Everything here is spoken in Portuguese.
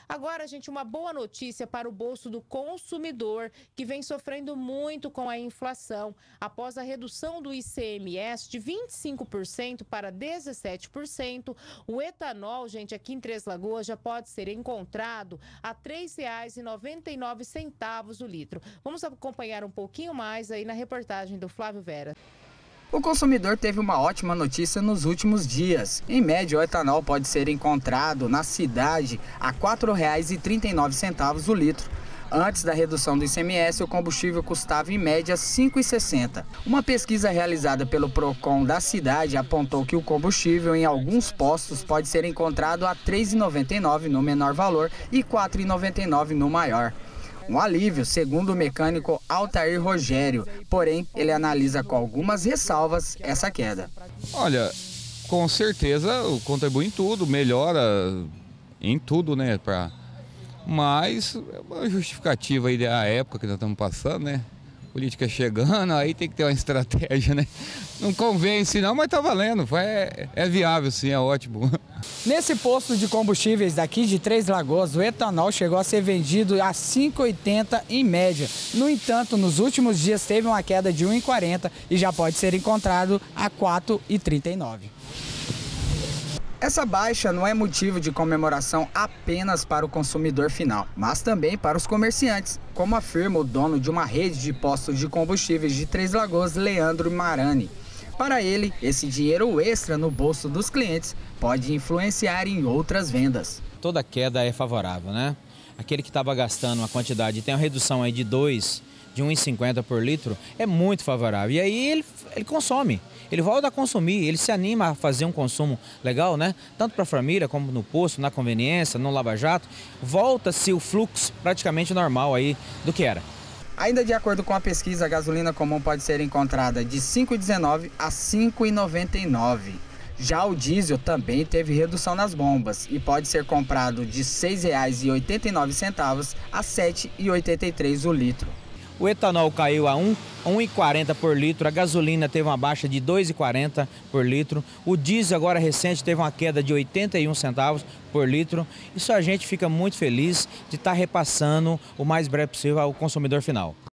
Agora, gente, uma boa notícia para o bolso do consumidor, que vem sofrendo muito com a inflação. Após a redução do ICMS de 25% para 17%, o etanol, gente, aqui em Três Lagoas já pode ser encontrado a R$ 3,99 o litro. Vamos acompanhar um pouquinho mais aí na reportagem do Flávio Vera. O consumidor teve uma ótima notícia nos últimos dias. Em média, o etanol pode ser encontrado na cidade a R$ 4,39 o litro. Antes da redução do ICMS, o combustível custava em média R$ 5,60. Uma pesquisa realizada pelo Procon da cidade apontou que o combustível em alguns postos pode ser encontrado a R$ 3,99 no menor valor e R$ 4,99 no maior. Um alívio, segundo o mecânico Altair Rogério, porém ele analisa com algumas ressalvas essa queda. Olha, com certeza contribui em tudo, melhora em tudo, né? Mas é uma justificativa aí da época que nós estamos passando, né? Política chegando, aí tem que ter uma estratégia, né? Não convence não, mas tá valendo, é viável sim, é ótimo. Nesse posto de combustíveis daqui de Três Lagoas, o etanol chegou a ser vendido a R$ 5,80 em média. No entanto, nos últimos dias teve uma queda de R$ 1,40 e já pode ser encontrado a R$ 4,39. Essa baixa não é motivo de comemoração apenas para o consumidor final, mas também para os comerciantes, como afirma o dono de uma rede de postos de combustíveis de Três Lagoas, Leandro Marani. Para ele, esse dinheiro extra no bolso dos clientes pode influenciar em outras vendas. Toda queda é favorável, né? Aquele que estava gastando uma quantidade, tem uma redução aí de 1,50 por litro, é muito favorável. E aí ele consome, ele volta a consumir, ele se anima a fazer um consumo legal, né? Tanto para a família, como no posto, na conveniência, no lava-jato. Volta-se o fluxo praticamente normal aí do que era. Ainda de acordo com a pesquisa, a gasolina comum pode ser encontrada de R$ 5,19 a R$ 5,99. Já o diesel também teve redução nas bombas e pode ser comprado de R$ 6,89 a R$ 7,83 o litro. O etanol caiu a R$ 1,40 por litro, a gasolina teve uma baixa de R$ 2,40 por litro, o diesel agora recente teve uma queda de 81 centavos por litro. Isso a gente fica muito feliz de estar repassando o mais breve possível ao consumidor final.